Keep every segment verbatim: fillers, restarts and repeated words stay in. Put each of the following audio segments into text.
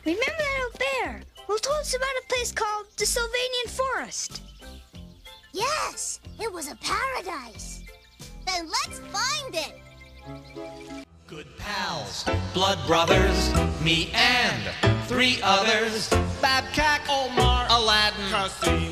Remember that old bear? Well, told us about a place called the Sylvanian Forest. Yes, it was a paradise. Then let's find it. Good pals, blood brothers, me and three others. Babcock, Omar, Aladdin, Cassim.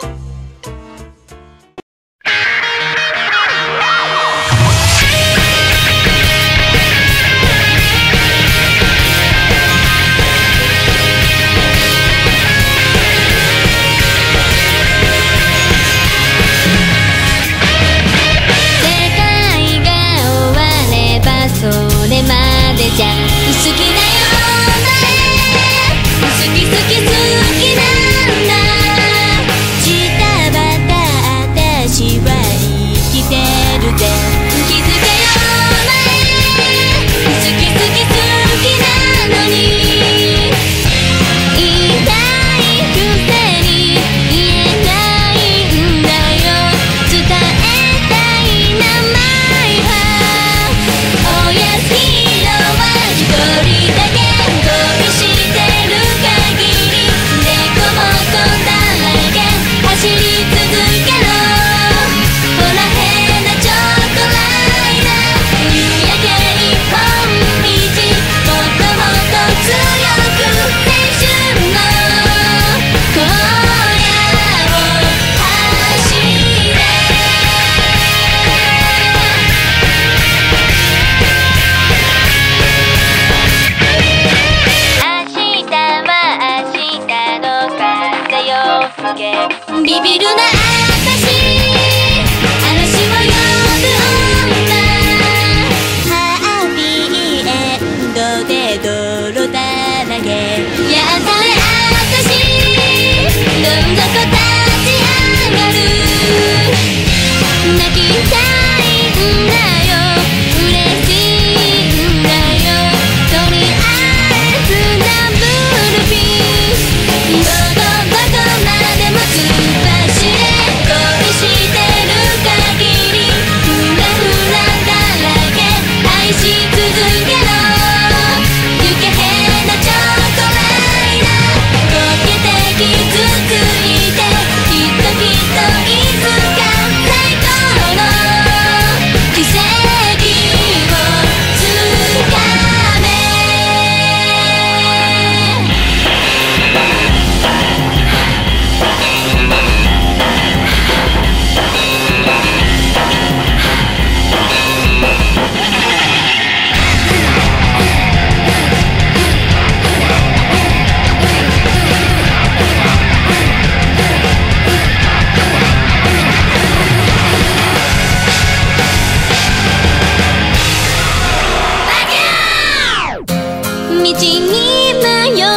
それまでじゃ好きだよね好き好き好きなんだジタバタ私は生きてるぜ気づけよね好き好き好きなのに言いたいくせに言えないんだよ伝えたい名前おやすみのは一人だけ恋してる限り猫もこんだらけ走り続けろほら変なチョコライナー夕焼け一本道もっともっと強く青春の荒野を走れビビるな私嵐を呼ぶ女ハッピーエンドで泥だらけやったね私どんどこ立ち上がる泣きたいんだよ嬉しいんだよとりあえずダブルピースどこどこまでも突っ走れ恋してる限りフラフラだらけ愛し続けろ行け変なチョコライナーこけて傷ついてきっときっといつか最高の奇跡をつかめ道に迷